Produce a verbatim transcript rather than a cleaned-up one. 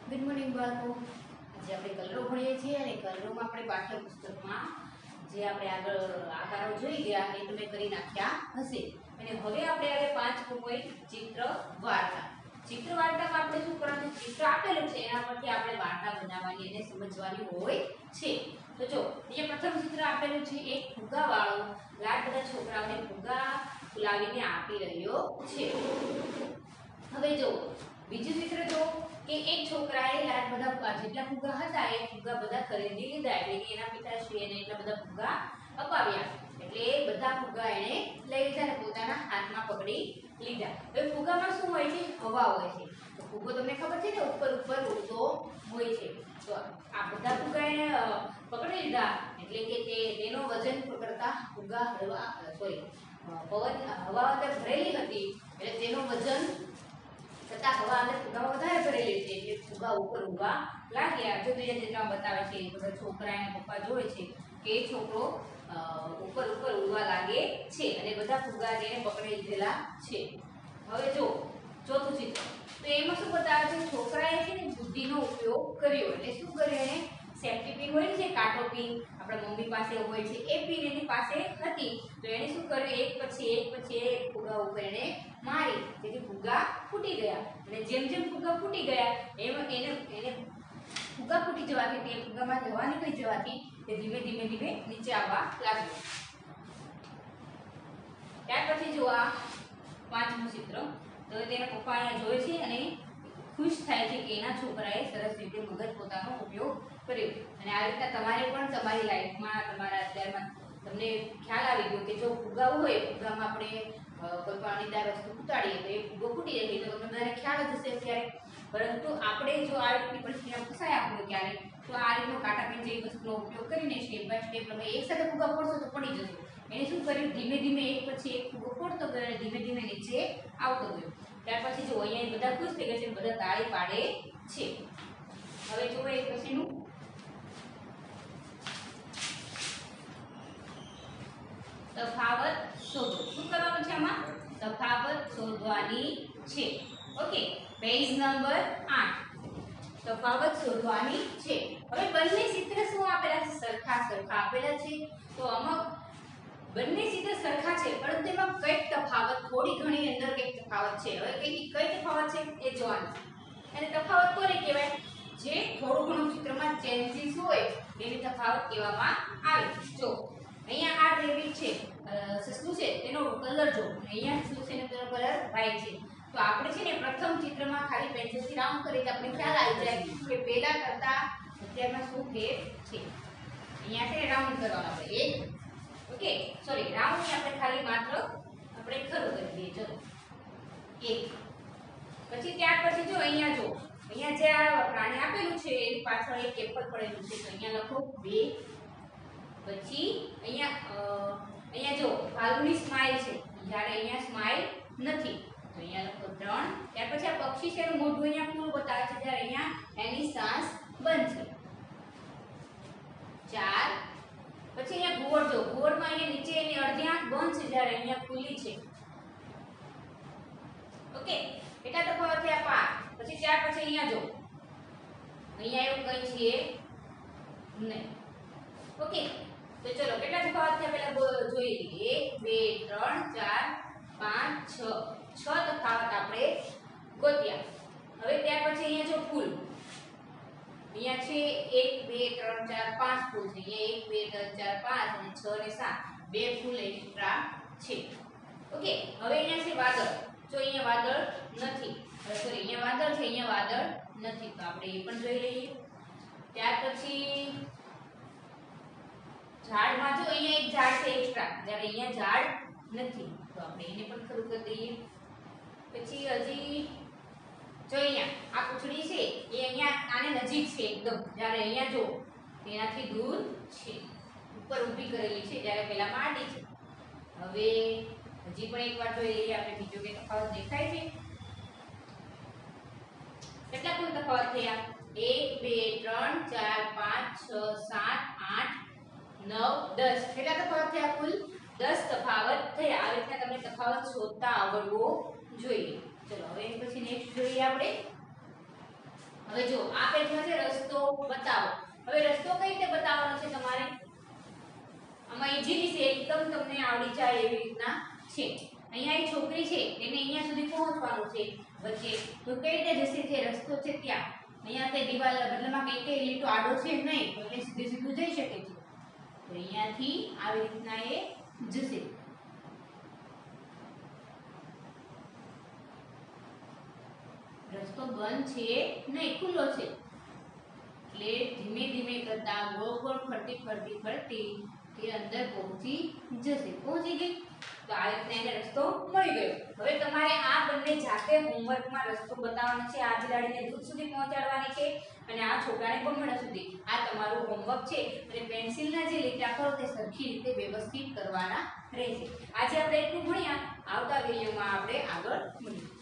Good morning બાળકો. આજે આપણે કલરો ભણીએ છીએ અને કલરોમાં આપણે પાઠ્યપુસ્તકમાં જે આપણે આગળ આકારો જોઈ ગયા એ તમે કરી નાખ્યા હશે. અને હવે આપણે આવે પાંચ પોઈન્ટ ચિત્ર વાર્તા. ચિત્ર વાર્તામાં આપણે શું કરવાનું? ચિત્ર આપેલું છે એના પરથી આપણે વાર્તા બનાવવાની અને સમજવાની હોય છે. તો જો અહીંયા પ્રથમ ચિત્ર આપેલું છે એક ફુગ્ગાવાળો લાડ બધા છોકરાઓને ફુગ્ગા ફુલાવીને આપી રહ્યો છે. હવે જો બીજું ચિત્ર જો કે એક છોકરાએ લાડ બધા જેટલા ફુગ્ગા હતા એ ફુગ્ગા બધા ખરીદી લીધા, એટલે કે એના પિતાશ્રી એને એટલા બધા ફુગ્ગા અપાવ્યા, એટલે એ બધા ફુગ્ગા એને લઈ લીધા અને પોતાના હાથમાં પકડી લીધા. હવે ફુગ્ગામાં શું હોય છે? હવા હોય છે. તો ફુગ્ગો તમને ખબર છે ને ઉપર ઉપર ઉડતો હોય છે. તો આ બધા ફુગ્ગા એને પકડી લીધા એટલે કે તે તેનો વજન પકડતા ફુગ્ગા હળવા સોરી પવન હવા અંદર ભરેલી હતી એટલે તેનો વજન છતાં હવા અંદર ફુગ્ગામાં વધારે ભરેલી છે એટલે ફુગ્ગા ઉપર ઉડવા લાગ્યા. જો બીજા ચિત્રમાં બતાવે છે બધા છોકરા અને પપ્પા જોવે છે કે એ છોકરો ઉપર ઉપર ઉડવા લાગે છે અને બધા ફુગ્ગા તેને પકડી લીધેલા છે. હવે જો ચોથું ચિત્ર, તો એમાં શું બતાવે છે? છોકરાએ છે ને બુદ્ધિનો ઉપયોગ કર્યો. એટલે શું કર્યું? એને સેફ્ટી પિન હોય છે, કાંટો પિન આપણા મમ્મી પાસે હોય છે, એ પિન એની પાસે હતી. તો એને શું કર્યું? એક પછી એક પછી એક ફુગ્ગા ઉપર એને મારી, જેથી ફુગ્ગા ફૂટી ગયા. અને જેમ જેમ ફુગ્ગા ફૂટી ગયા એમ એને એને ફુગ્ગા ફૂટી જવાથી તે ફુગ્ગામાં હવા નીકળી જવાથી તે ધીમે ધીમે ધીમે નીચે આવવા લાગ્યો. ત્યાર પછી જો આ પાંચમું ચિત્ર, તો તેના પપ્પા અહીંયા જોવે છે અને ખુશ થાય છે કે એના છોકરાએ સરસ રીતે મગજ પોતાનો ઉપયોગ કર્યો. અને આ રીતના તમારે પણ તમારી લાઈફમાં તમારા અત્યારમાં તમને ખ્યાલ આવી ગયો કે જો ફુગ્ગા હોય, ફુગ્ગામાં આપણે કોઈ પણ અણીદાર વસ્તુ ઉતાડીએ તો એ ફુગ્ગો ફૂટી જાય તો તમને બધાને ખ્યાલ જ હશે અત્યારે. પરંતુ આપણે જો આ રીતની પરિસ્થિતિમાં ફસાયા આપણે ક્યારે તો આ રીતનો કાંટાપિન જેવી વસ્તુનો ઉપયોગ કરીને સ્ટેપ બાય સ્ટેપ તમે એક સાથે ફુગ્ગા ફોડશો તો પડી જશો. એને શું કર્યું? ધીમે ધીમે એક પછી એક ફુગ્ગો ફોડતો ગયો અને ધીમે ધીમે નીચે આવતો ગયો. ત્યાર પછી જો અહીંયા બધા ખુશ થઈ ગયા છે, બધા તાળી પાડે છે. હવે જુઓ એક પછીનું તફાવત શોધો. શું કરવાનું છે? આમાં તફાવત શોધવાની છે. ઓકે, પેજ નંબર આઠ, તફાવત શોધવાની છે. હવે બંને ચિત્ર શું આપેલા છે? સરખા સરખા આપેલા છે. તો આમાં બંને ચિત્ર સરખા છે પરંતુ એમાં કઈક તફાવત, થોડી ઘણી અંદર કઈક તફાવત છે. હવે કઈ કઈ તફાવત છે એ જોવાનું છે. અને તફાવત કોને કહેવાય? જે થોડું ઘણું ચિત્રમાં ચેન્જીસ હોય એની તફાવત કહેવામાં આવે. જો અહીંયા આ રેબિટ છે, સસલું છે, તેનો કલર જો, અહીંયા શું છે? તેનો કલર વ્હાઈટ છે. તો આપણે છે ને પ્રથમ ચિત્રમાં ખાલી પેન્સિલથી રાઉન્ડ કરીએ તો આપણે ખ્યાલ આવી જાય કે પહેલા કરતા અત્યારમાં શું ફેર છે. અહીંયા છે રાઉન્ડ કરવાનો આપણે એક, ઓકે સોરી રાઉન્ડ ની આપણે ખાલી માત્ર આપણે ખરું કરી દઈએ. ચલો એક, પછી ત્યાર પછી જો અહીંયા જો અહીંયા જે આ પ્રાણી આપેલું છે એની પાછળ એક એપલ પડેલું છે તો અહીંયા લખો બે. પછી અહીંયા અહીંયા જો ભાલુની સ્માઈલ છે જ્યારે અહીંયા સ્માઈલ નથી તો અહીંયા લખો ત્રણ. ત્યાર પછી આ પક્ષી છે એનું મોઢું અહીંયા ખુલ્લું બતાવે છે જ્યારે અહીંયા એની શ્વાસ બંધ છે ચાર. પછી અહીંયા ઘુવડ જો, ઘુવડમાં અહીંયા નીચે એની અડધી આંખ બંધ છે જ્યારે અહીંયા ખુલ્લી છે. ઓકે, કેટલા તફાવત થયા? પાંચ. પછી ત્યાર પછી અહીંયા જો અહીંયા એવું કઈ છે નહીં. ઓકે, તો ચલો કેટલા તફાવત થયા પહેલા જોઈ લઈએ. એક બે ત્રણ ચાર પાંચ છ, છ તફાવત આપણે ગોત્યા. હવે ત્યાર પછી અહીંયા જો ફૂલ, અહીંયા છે એક બે ત્રણ ચાર પાંચ ફૂલ છે. અહીંયા એક બે ત્રણ ચાર પાંચ અને છ અને સાત, બે ફૂલ એક્સ્ટ્રા છે. ઓકે, હવે અહીંયા છે વાદળ. જો અહીંયા વાદળ નથી, સોરી અહીંયા વાદળ છે, અહીંયા વાદળ નથી તો આપણે એ પણ જોઈ લઈએ. ત્યાર પછી ઝાડમાં જો અહીંયા એક ઝાડ છે એક્સ્ટ્રા જ્યારે અહીંયા ઝાડ નથી તો આપણે એને પણ ખરું કરી દઈએ. પછી હજી જો અહીંયા આ પૂંછડી છે એ અહીંયા આને નજીક છે એકદમ જ્યારે અહીંયા જો તેનાથી દૂર છે, ઉપર ઊભી કરેલી છે જ્યારે પેલા માડી છે. હવે હજી પણ એકવાર જોઈ લઈએ આપણે બીજો કે તફાવત દેખાય છે. કેટલા કુલ તફાવત થયા? એક બે ત્રણ ચાર પાંચ છ સાત આઠ નવ દસ. કેટલા તફાવત થયા? કુલ દસ તફાવત થયા. આ રીતના તમને તફાવત શોધતા આવડવો જોઈએ. ચલો હવે પછી નેક્સ્ટ જોઈએ આપણે હવે જો આ પેજમાં છે રસ્તો બતાવો. હવે રસ્તો કઈ રીતે બતાવવાનો છે તમારે? આમાં ઈઝીલી છે, એકદમ તમને આવડી જાય એવી રીતના છે. અહીંયા એક છોકરી છે, એને અહીંયા સુધી પહોંચવાનું છે વચ્ચે, તો કઈ રીતે જશે? જે રસ્તો છે ત્યાં અહીંયા તે દિવાલ બદલામાં કઈ કઈ લીટો આડો છે નહીં, તો એટલે સીધું સીધું જઈ શકે છે. તો અહીંયાથી આવી રીતના એ જશે. રસ્તો બંધ છે નહીં, ખુલ્લો છે. એટલે ધીમે ધીમે કરતા ગોળ ગોળ ફરતી ફરતી ફરતી તે અંદર પહોંચી જશે. પહોંચી ગઈ તો આ રીતના એને રસ્તો મળી ગયો. હવે તમારે આ બંને જાતે હોમવર્કમાં રસ્તો બતાવવાનો છે. આ બિલાડીને દૂધ સુધી પહોંચાડવાની છે અને આ છોકરાને ભમરડા સુધી. આ તમારું હોમવર્ક છે અને પેન્સિલના જે લીટા કરો તે સરખી રીતે વ્યવસ્થિત કરવાના રહેશે. આજે આપણે એટલું ભણ્યા. આવતા વિડીયોમાં આપણે આગળ મળીશું.